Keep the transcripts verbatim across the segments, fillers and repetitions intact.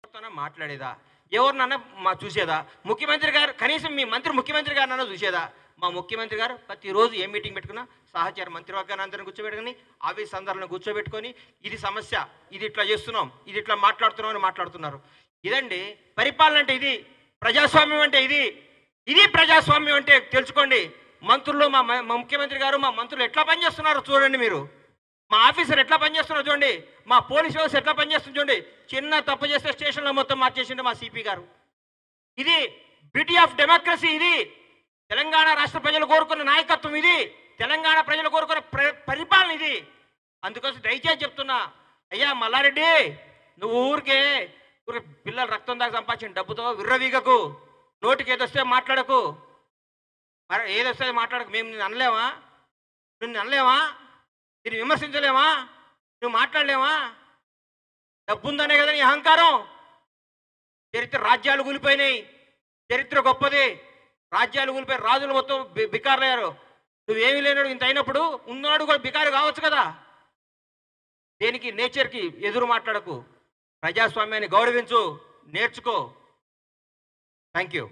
ఎవరితోనో మాట్లాడేదా, ఎవరినన్నా మా చూసేదా, ముఖ్యమంత్రి గారు కనీసం మీ మంత్రి ముఖ్యమంత్రి గారినన్నా చూసేదా? మా ముఖ్యమంత్రి గారు ప్రతిరోజు ఏ మీటింగ్ పెట్టుకున్నా సహచార మంత్రివర్గాన్ని అందరిని కూర్చోబెట్టుకుని ఆఫీస్ అందరిని కూర్చోబెట్టుకొని ఇది సమస్య, ఇది ఇట్లా చేస్తున్నాం, ఇది ఇట్లా మాట్లాడుతున్నాం అని మాట్లాడుతున్నారు. ఇదండి పరిపాలన అంటే, ఇది ప్రజాస్వామ్యం అంటే, ఇది ఇది ప్రజాస్వామ్యం అంటే తెలుసుకోండి. మంత్రులు మా మా ముఖ్యమంత్రి గారు మా మంత్రులు ఎట్లా పనిచేస్తున్నారో చూడండి మీరు. మా ఆఫీసర్ ఎట్లా పనిచేస్తున్నారో చూడండి. మా పోలీస్ వ్యవస్థ ఎట్లా పనిచేస్తుంది చూడండి. చిన్న తప్పు చేస్తే స్టేషన్లో మొత్తం మార్చేసిండే మా సిపి గారు. ఇది బ్యూటీ ఆఫ్ డెమోక్రసీ. ఇది తెలంగాణ రాష్ట్ర ప్రజలు కోరుకున్న నాయకత్వం. ఇది తెలంగాణ ప్రజలు కోరుకున్న పరిపాలన. ఇది అందుకోసం దయచేసి చెప్తున్నా, అయ్యా మల్లారెడ్డి, నువ్వు ఊరికే ఊరికి పిల్లలు రక్తం దాకా సంపాదించిన డబ్బుతో విర్రవీగకు, నోటికి ఏదొస్తే మాట్లాడకు, మరి ఏదొస్తే మాట్లాడకు. మేము నిన్ను అనలేమా? నిన్ను అనలేమా? నేను విమర్శించలేమా? నువ్వు మాట్లాడలేమా? డబ్బుందనే కదా నీ అహంకారం. చరిత్ర రాజ్యాలు కూలిపోయినాయి, చరిత్ర గొప్పది. రాజ్యాలు కూలిపోయి రాజులు మొత్తం బికారులయ్యారు. నువ్వేమీ లేనాడు ఇంత అయినప్పుడు ఉన్నాడు కూడా బికారు కావచ్చు కదా. దేనికి నేచర్కి ఎదురు మాట్లాడకు, ప్రజాస్వామ్యాన్ని గౌరవించు, నేర్చుకో. Thank you.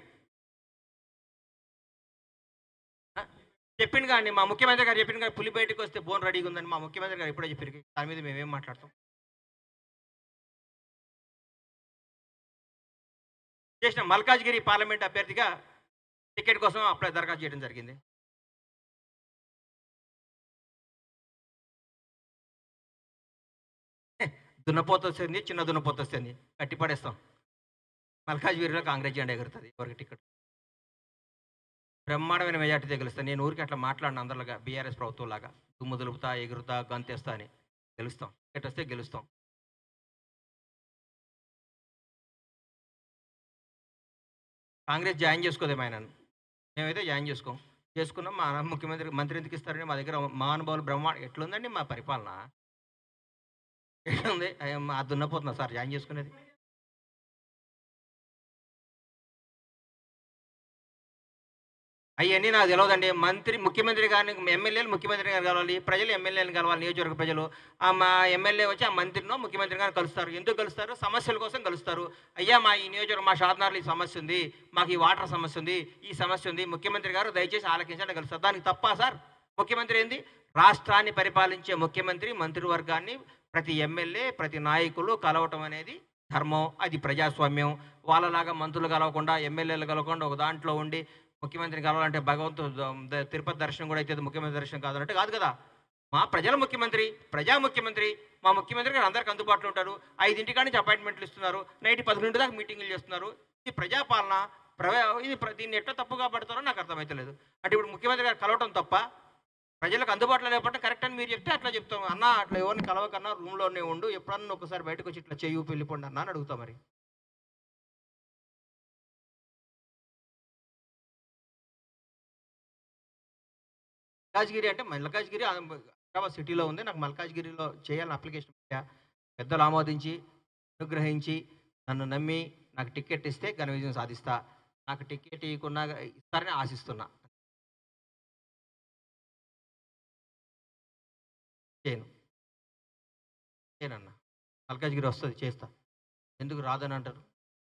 చెప్పింది కానీ మా ముఖ్యమంత్రి గారు చెప్పింది కానీ పులి బయటకు వస్తే బోన్ రెడీగా ఉందని మా ముఖ్యమంత్రి గారు ఎప్పుడో చెప్పారు. దాని మీద మేమేం మాట్లాడతాం? చేసిన మల్కాజ్గిరి పార్లమెంట్ అభ్యర్థిగా టికెట్ కోసం అప్లై దరఖాస్తు చేయడం జరిగింది. దున్నపోత వస్తుంది, చిన్న దున్నపోత వస్తుంది, కట్టి పడేస్తాం. మల్కాజ్గిరిలో కాంగ్రెస్ జెండా ఎగురుతుంది. ఎవరికి టికెట్ బ్రహ్మాండమైన మెజార్టీతో గెలుస్తాను. నేను ఊరికి అట్లా మాట్లాడిన అందరిలాగా బీఆర్ఎస్ ప్రభుత్వం లాగా దుమ్ము దులుపుతా, ఎగురుతా, గంతేస్తా అని. గెలుస్తాం. టికెట్ వస్తే గెలుస్తాం. కాంగ్రెస్ జాయిన్ చేసుకోదేమో ఆయనను. మేమైతే జాయిన్ చేసుకోం. చేసుకున్నాం. మా ముఖ్యమంత్రి మంత్రి ఎందుకు ఇస్తారని మా దగ్గర మహానుభావులు బ్రహ్మాండ ఎట్లుందండి మా పరిపాలన? ఎట్లుంది? ఆ దున్నపోతున్నా సార్ జాయిన్ చేసుకునేది. అవన్నీ నాకు తెలియదండి. మంత్రి ముఖ్యమంత్రి గారిని ఎమ్మెల్యేలు ముఖ్యమంత్రి గారు కలవాలి, ప్రజలు ఎమ్మెల్యేలను కలవాలి. నియోజకవర్గ ప్రజలు ఆ మా ఎమ్మెల్యే వచ్చి ఆ మంత్రినో ముఖ్యమంత్రి గారిని కలుస్తారు. ఎందుకు కలుస్తారు? సమస్యల కోసం కలుస్తారు. అయ్యా మా ఈ నియోజకవర్గం, మా షాద్నగర్లో ఈ సమస్య ఉంది, మాకు ఈ వాటర్ సమస్య ఉంది, ఈ సమస్య ఉంది, ముఖ్యమంత్రి గారు దయచేసి ఆలకించండి కలుస్తారు. దానికి తప్ప సార్? ముఖ్యమంత్రి ఏంది? రాష్ట్రాన్ని పరిపాలించే ముఖ్యమంత్రి మంత్రివర్గాన్ని ప్రతి ఎమ్మెల్యే ప్రతి నాయకులు కలవటం అనేది ధర్మం. అది ప్రజాస్వామ్యం. వాళ్ళలాగా మంత్రులు కలవకుండా ఎమ్మెల్యేలు కలవకుండా ఒక దాంట్లో ఉండి ముఖ్యమంత్రిని కలవాలంటే భగవంతుడు తిరుపతి దర్శనం కూడా అయితే ముఖ్యమంత్రి దర్శనం కాదన్నట్టు కాదు కదా. మా ప్రజల ముఖ్యమంత్రి, ప్రజా ముఖ్యమంత్రి. మా ముఖ్యమంత్రి గారు అందరికి అందుబాటులో ఉంటారు. ఐదింటి కాడి నుంచి అపాయింట్మెంట్లు ఇస్తున్నారు, నైట్ పదకొండు దాకా మీటింగులు చేస్తున్నారు. ఇది ప్రజాపాలన. ప్రజా ఇది దీన్ని ఎట్లా తప్పుగా పడతారో నాకు అర్థమవుతలేదు. అంటే ఇప్పుడు ముఖ్యమంత్రి గారు కలవటం తప్ప, ప్రజలకు అందుబాటులో లేకపోతే కరెక్ట్ అని మీరు చెప్తే అట్లా చెప్తాం. అన్న అట్లా ఎవరిని కలవకన్నా రూమ్లోనే ఉండు, ఎప్పుడన్నా ఒకసారి బయటకు వచ్చి ఇట్లా చెయ్యి వెళ్ళిపోండి అన్న అని అడుగుతాం. మరి మల్కాజ్గిరి అంటే మల్కాజ్గిరి హైదరాబాద్ సిటీలో ఉంది. నాకు మల్కాజ్గిరిలో చేయాలని అప్లికేషన్ పెట్టా. పెద్దలు ఆమోదించి అనుగ్రహించి నన్ను నమ్మి నాకు టికెట్ ఇస్తే ఘన విజయం సాధిస్తా. నాకు టికెట్ ఇవ్వకుండా ఇస్తారని ఆశిస్తున్నా. చేయను చేయనన్నా. మల్కాజ్గిరి వస్తుంది, చేస్తా. ఎందుకు రాదని అంటారు?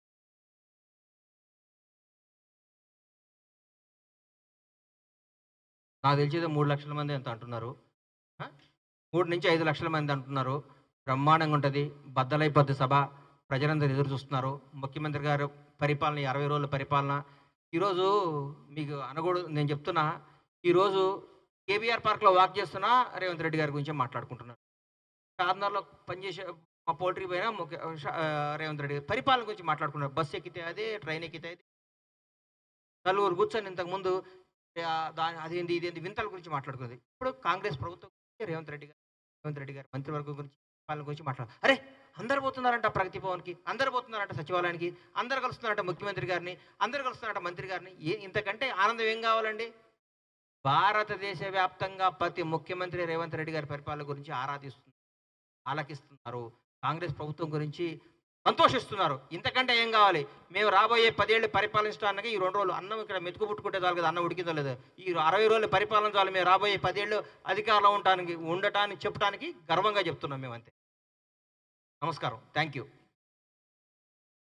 నాకు తెలిసేది మూడు లక్షల మంది ఎంత అంటున్నారు. మూడు నుంచి ఐదు లక్షల మంది అంటున్నారు. బ్రహ్మాండంగా ఉంటుంది. బద్దలైపోద్ది సభ. ప్రజలందరూ ఎదురు చూస్తున్నారు. ముఖ్యమంత్రి గారు పరిపాలన, అరవై రోజుల పరిపాలన. ఈరోజు మీకు అనకూడదు, నేను చెప్తున్నా. ఈరోజు కేబీఆర్ పార్క్లో వాక్ చేస్తున్నా రేవంత్ రెడ్డి గారి గురించి మాట్లాడుకుంటున్నారు. షాద్నగర్లో పనిచేసే మా పోల్ట్రీ పైన ముఖ్య రేవంత్ రెడ్డి గారు పరిపాలన గురించి మాట్లాడుకున్నారు. బస్సు ఎక్కితే అదే, ట్రైన్ ఎక్కితే అదే. నలుగురు కూర్చొని ఇంతకుముందు దాని అదేంటి ఇదేంటి వింతల గురించి మాట్లాడుకుంది. ఇప్పుడు కాంగ్రెస్ ప్రభుత్వం రేవంత్ రెడ్డి గారు రేవంత్ రెడ్డి గారు మంత్రివర్గం గురించి, పాలన గురించి మాట్లాడు. అరే అందరు పోతున్నారంట ప్రగతి భవన్కి, అందరు పోతున్నారంట సచివాలయానికి, అందరు కలుస్తున్నారంట ముఖ్యమంత్రి గారిని, అందరు కలుస్తున్నారంట మంత్రి గారిని. ఏ ఇంతకంటే ఆనందం ఏం కావాలండి? భారతదేశ వ్యాప్తంగా ప్రతి ముఖ్యమంత్రి రేవంత్ రెడ్డి గారి పరిపాలన గురించి ఆరాధిస్తున్నారు, ఆలకిస్తున్నారు. కాంగ్రెస్ ప్రభుత్వం గురించి సంతోషిస్తున్నారు. ఇంతకంటే ఏం కావాలి? మేము రాబోయే పదేళ్ళు పరిపాలించడానికి ఈ రెండు రోజులు అన్నం ఇక్కడ మెతుకు పుట్టుకుంటే చాలు కదా, అన్నం ఉడికిందో లేదు. ఈ అరవై రోజులు పరిపాలన చాలు. మేము రాబోయే పదేళ్ళు అధికారంలో ఉండటానికి ఉండటానికి చెప్పడానికి గర్వంగా చెప్తున్నాం మేమంతే. నమస్కారం. Thank you.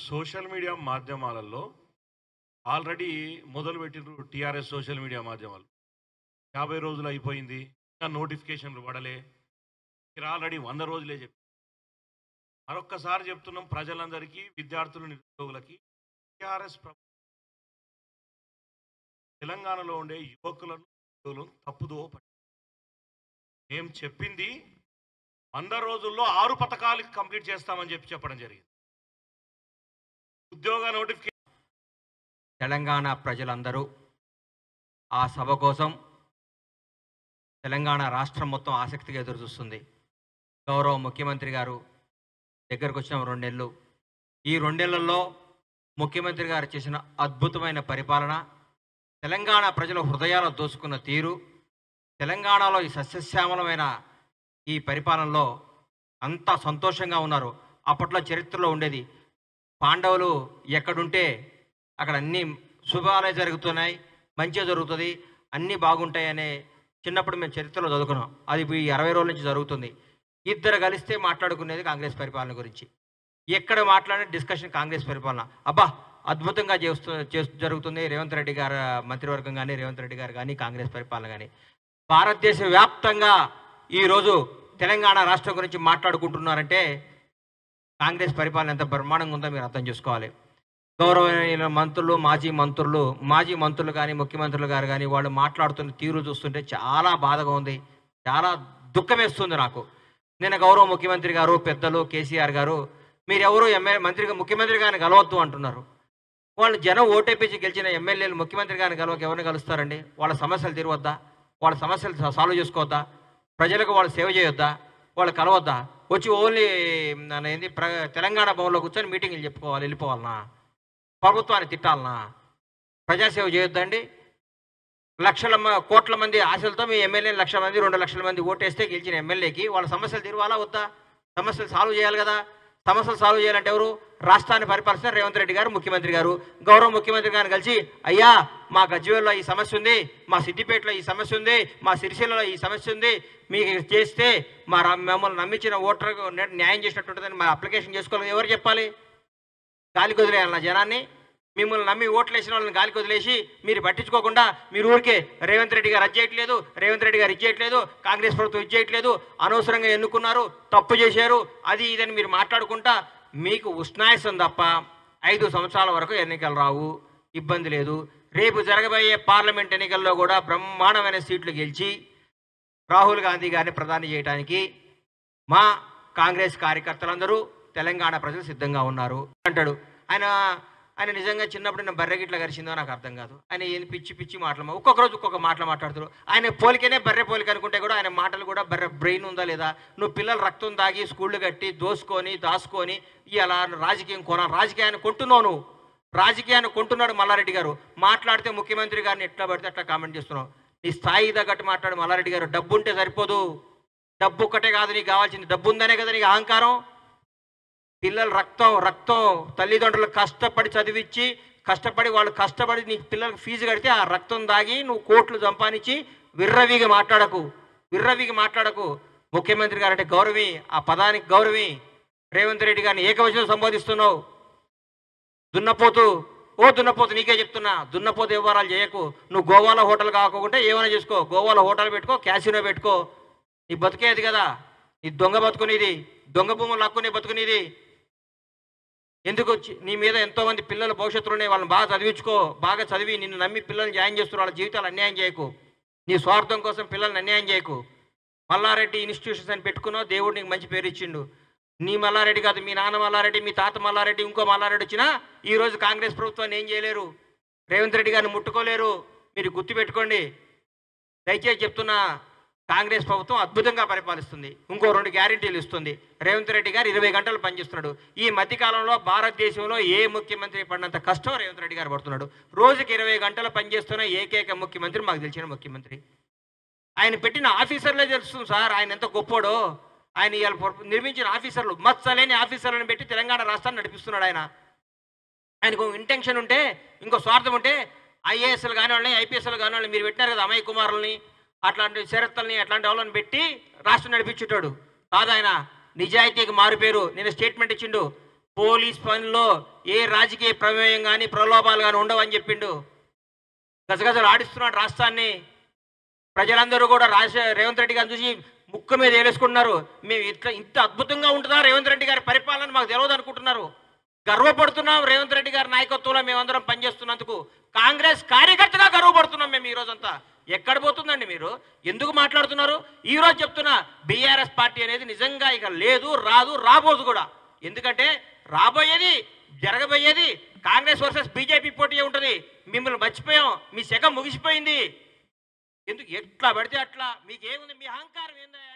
సోషల్ మీడియా మాధ్యమాలలో ఆల్రెడీ మొదలుపెట్టిన టీఆర్ఎస్ సోషల్ మీడియా మాధ్యమాలు యాభై రోజులు అయిపోయింది, ఇంకా నోటిఫికేషన్లు పడలే, మీరు ఆల్రెడీ వంద రోజులే చెప్పి మరొక్కసారి చెప్తున్నాం ప్రజలందరికీ, విద్యార్థులు, నిరుద్యోగులకి. టీఆర్ఎస్ తెలంగాణలో ఉండే యువకులను తప్పుదో పట్టి మేము చెప్పింది వంద రోజుల్లో ఆరు పథకాలు కంప్లీట్ చేస్తామని చెప్పి చెప్పడం జరిగింది. ఉద్యోగ నోటిఫికేషన్ తెలంగాణ ప్రజలందరూ ఆ సభ కోసం తెలంగాణ రాష్ట్రం మొత్తం ఆసక్తిగా ఎదురు చూస్తుంది. గౌరవ ముఖ్యమంత్రి గారు దగ్గరకు వచ్చిన రెండు నెలలు, ఈ రెండేళ్లలో ముఖ్యమంత్రి గారు చేసిన అద్భుతమైన పరిపాలన, తెలంగాణ ప్రజల హృదయాలు దోసుకున్న తీరు, తెలంగాణలో ఈ సస్యశ్యామలమైన ఈ పరిపాలనలో అంతా సంతోషంగా ఉన్నారు. అప్పట్లో చరిత్రలో ఉండేది పాండవులు ఎక్కడుంటే అక్కడ అన్నీ శుభాలే జరుగుతున్నాయి, మంచిగా జరుగుతుంది, అన్నీ బాగుంటాయి అనే చిన్నప్పుడు మేము చరిత్రలో చదువుకున్నాం. అది ఈ అరవై రోజుల నుంచి జరుగుతుంది. ఇద్దరు కలిస్తే మాట్లాడుకునేది కాంగ్రెస్ పరిపాలన గురించి. ఎక్కడ మాట్లాడే డిస్కషన్ కాంగ్రెస్ పరిపాలన. అబ్బా అద్భుతంగా చేస్తూ చేస్తూ జరుగుతుంది. రేవంత్ రెడ్డి గారు మంత్రివర్గం కానీ, రేవంత్ రెడ్డి గారు కానీ, కాంగ్రెస్ పరిపాలన కానీ. భారతదేశ వ్యాప్తంగా ఈరోజు తెలంగాణ రాష్ట్రం గురించి మాట్లాడుకుంటున్నారంటే కాంగ్రెస్ పరిపాలన ఎంత బ్రహ్మాండంగా ఉందో మీరు అర్థం చేసుకోవాలి. గౌరవనీయుల మంత్రులు, మాజీ మంత్రులు మాజీ మంత్రులు కానీ, ముఖ్యమంత్రులు గారు కానీ వాళ్ళు మాట్లాడుతున్న తీరు చూస్తుంటే చాలా బాధగా ఉంది, చాలా దుఃఖమేస్తుంది నాకు. నేను గౌరవ ముఖ్యమంత్రి గారు, పెద్దలు కేసీఆర్ గారు, మీరెవరు ఎమ్మెల్యే మంత్రిగా ముఖ్యమంత్రి గారిని కలవద్దు అంటున్నారు. వాళ్ళు జనం ఓటేపించి గెలిచిన ఎమ్మెల్యేలు ముఖ్యమంత్రి గారిని కలవక ఎవరిని కలుస్తారండి? వాళ్ళ సమస్యలు తీరవద్దా? వాళ్ళ సమస్యలు సాల్వ్ చేసుకోవద్దా? ప్రజలకు వాళ్ళు సేవ చేయొద్దా? వాళ్ళు కలవద్దా? వచ్చి ఓన్లీ ఏంది ప్ర తెలంగాణ భవన్లో కూర్చొని మీటింగ్లు చెప్పుకోవాలి, వెళ్ళిపోవాలనా? ప్రభుత్వాన్ని తిట్టాలనా? ప్రజాసేవ చేయొద్దండి? లక్షల కోట్ల మంది ఆశలతో మీ ఎమ్మెల్యే లక్ష మంది రెండు లక్షల మంది ఓటేస్తే గెలిచిన ఎమ్మెల్యేకి వాళ్ళ సమస్యలు తీరవాలా వద్దా? సమస్యలు సాల్వ్ చేయాలి కదా. సమస్యలు సాల్వ్ చేయాలంటే ఎవరు? రాష్ట్రాన్ని పరిపాలిస్తున్న రేవంత్ రెడ్డి గారు, ముఖ్యమంత్రి గారు. గౌరవ ముఖ్యమంత్రి గారిని కలిసి, అయ్యా మా గజ్వేల్లో ఈ సమస్య ఉంది, మా సిద్దిపేటలో ఈ సమస్య ఉంది, మా సిరిసిల్లలో ఈ సమస్య ఉంది, మీకు చేస్తే మా మమ్మల్ని నమ్మించిన ఓటర్కు న్యాయం చేసినట్టుంటుందని మా అప్లికేషన్ చేసుకోవాలి. ఎవరు చెప్పాలి? గాలికి వదిలేయాలన్న జనాన్ని? మిమ్మల్ని నమ్మి ఓట్లు వేసిన వాళ్ళని గాలికి వదిలేసి మీరు పట్టించుకోకుండా మీరు ఊరికే రేవంత్ రెడ్డి గారు అది చేయట్లేదు, రేవంత్ రెడ్డి గారు ఇది చేయట్లేదు, కాంగ్రెస్ ప్రభుత్వం ఇది చేయట్లేదు, అనవసరంగా ఎన్నుకున్నారు, తప్పు చేశారు, అది ఇదని మీరు మాట్లాడుకుంటా మీకు ఉష్ణాయసం తప్ప ఐదు సంవత్సరాల వరకు ఎన్నికలు రావు, ఇబ్బంది లేదు. రేపు జరగబోయే పార్లమెంట్ ఎన్నికల్లో కూడా బ్రహ్మాండమైన సీట్లు గెలిచి రాహుల్ గాంధీ గారిని ప్రధాని చేయడానికి మా కాంగ్రెస్ కార్యకర్తలందరూ, తెలంగాణ ప్రజలు సిద్ధంగా ఉన్నారు అంటాడు ఆయన. ఆయన నిజంగా చిన్నప్పుడు నేను బర్రె గిట్ల గరిచిందో నాకు అర్థం కాదు. ఆయన ఏం పిచ్చి పిచ్చి మాటలు, ఒక్కొక్క రోజు ఒక్కొక్క మాటలు మాట్లాడుతారు. ఆయన పోలికనే బర్రె పోలిక అనుకుంటే కూడా ఆయన మాటలు కూడా బర్రె బ్రెయిన్ ఉందా లేదా? నువ్వు పిల్లలు రక్తం తాగి స్కూళ్ళు కట్టి దోసుకొని దాసుకొని ఇలా రాజకీయం కొన రాజకీయాన్ని కొంటున్నావు, నువ్వు రాజకీయాన్ని కొంటున్నాడు మల్లారెడ్డి గారు. మాట్లాడితే ముఖ్యమంత్రి గారిని ఎట్లా పడితే అట్లా కామెంట్ చేస్తున్నావు. నీ స్థాయి తగ్గట్టు మాట్లాడు మల్లారెడ్డి గారు. డబ్బు ఉంటే సరిపోదు, డబ్బు ఒక్కటే కాదు నీకు కావాల్సింది, డబ్బు ఉందనే కదా నీకు అహంకారం. పిల్లలు రక్తం రక్తం తల్లిదండ్రులు కష్టపడి చదివించి కష్టపడి వాళ్ళు కష్టపడి నీకు పిల్లలకు ఫీజు కడితే ఆ రక్తం దాగి నువ్వు కోట్లు సంపాదించి విర్రవిగా మాట్లాడకు, విర్రవిగా మాట్లాడకు. ముఖ్యమంత్రి గారు అంటే గౌరవి, ఆ పదానికి గౌరవి. రేవంత్ రెడ్డి గారిని ఏకవచనం సంబోధిస్తున్నావు. దున్నపోతు, ఓ దున్నపోతు నీకే చెప్తున్నా, దున్నపోతు వ్యవహారాలు చేయకు. నువ్వు గోవాలో హోటల్ కాకుండా ఏమైనా చేసుకో, గోవాలో హోటల్ పెట్టుకో, క్యాసినో పెట్టుకో. నీ బతికేది కదా, నీ దొంగ బతుకునేది, దొంగ భూములు లాక్కునే బతుకునేది. ఎందుకు నీ మీద ఎంతోమంది పిల్లల భవిష్యత్తులు ఉన్నాయి, వాళ్ళని బాగా చదివించుకో. బాగా చదివి నిన్ను నమ్మి పిల్లల్ని జాయిన్ చేస్తున్నారు, వాళ్ళ జీవితాలు అన్యాయం చేయకు. నీ స్వార్థం కోసం పిల్లల్ని అన్యాయం చేయకు. మల్లారెడ్డి ఇన్స్టిట్యూషన్స్ అని పెట్టుకున్నావు, దేవుడు నీకు మంచి పేరు ఇచ్చిండు. నీ మల్లారెడ్డి కాదు, మీ నాన్న మల్లారెడ్డి, మీ తాత మల్లారెడ్డి, ఇంకో మల్లారెడ్డి వచ్చినా ఈరోజు కాంగ్రెస్ ప్రభుత్వాన్ని ఏం చేయలేరు, రేవంత్ రెడ్డి గారిని ముట్టుకోలేరు. మీరు గుర్తుపెట్టుకోండి. దయచేసి చెప్తున్నా, కాంగ్రెస్ ప్రభుత్వం అద్భుతంగా పరిపాలిస్తుంది. ఇంకో రెండు గ్యారెంటీలు ఇస్తుంది. రేవంత్ రెడ్డి గారు ఇరవై గంటలు పనిచేస్తున్నాడు. ఈ మధ్యకాలంలో భారతదేశంలో ఏ ముఖ్యమంత్రి పడినంత కష్టం రేవంత్ రెడ్డి గారు పడుతున్నాడు. రోజుకి ఇరవై గంటలు పనిచేస్తున్న ఏకైక ముఖ్యమంత్రి మాకు తెలిసిన ముఖ్యమంత్రి. ఆయన పెట్టిన ఆఫీసర్లే తెలుస్తుంది సార్ ఆయన ఎంత గొప్పోడో. ఆయన ఇవాళ నిర్మించిన ఆఫీసర్లు, మత్సలేని ఆఫీసర్లను పెట్టి తెలంగాణ రాష్ట్రాన్ని నడిపిస్తున్నాడు ఆయన. ఆయనకు ఇంటెన్షన్ ఉంటే, ఇంకో స్వార్థం ఉంటే ఐఏఎస్లు కాని వాళ్ళని, ఐపీఎస్లు కాని వాళ్ళని మీరు పెట్టినారు కదా, అమయ్ కుమారుల్ని, అట్లాంటి చరిత్రల్ని, అట్లాంటి వాళ్ళని పెట్టి రాష్ట్రం నడిపించేటాడు కాదు ఆయన. నిజాయితీకి మారుపేరు. నేను స్టేట్మెంట్ ఇచ్చిండు, పోలీస్ పనిలో ఏ రాజకీయ ప్రమేయం కానీ ప్రలోభాలు కానీ ఉండవని చెప్పిండు. గజగజలు ఆడిస్తున్నాడు రాష్ట్రాన్ని. ప్రజలందరూ కూడా రాజ రేవంత్ రెడ్డి గారిని చూసి ముక్కు మీద వేలేసుకుంటున్నారు. మేము ఇట్లా ఇంత అద్భుతంగా ఉంటుందా రేవంత్ రెడ్డి గారి పరిపాలన మాకు తెలియదు అనుకుంటున్నారు. గర్వపడుతున్నాం రేవంత్ రెడ్డి గారి నాయకత్వంలో మేమందరం పనిచేస్తున్నందుకు. కాంగ్రెస్ కార్యకర్తగా గర్వపడుతున్నాం మేము ఈ రోజంతా. ఎక్కడ పోతుందండి మీరు? ఎందుకు మాట్లాడుతున్నారు? ఈ రోజు చెప్తున్నా, బీఆర్ఎస్ పార్టీ అనేది నిజంగా ఇక లేదు, రాదు, రాబోదు కూడా. ఎందుకంటే రాబోయేది జరగబోయేది కాంగ్రెస్ వర్సెస్ బీజేపీ పోటీ ఉంటుంది. మిమ్మల్ని మర్చిపోయాం, మీ శకం ముగిసిపోయింది. ఎందుకు ఎట్లా పడితే అట్లా? మీకేముంది? మీ అహంకారం ఏందా?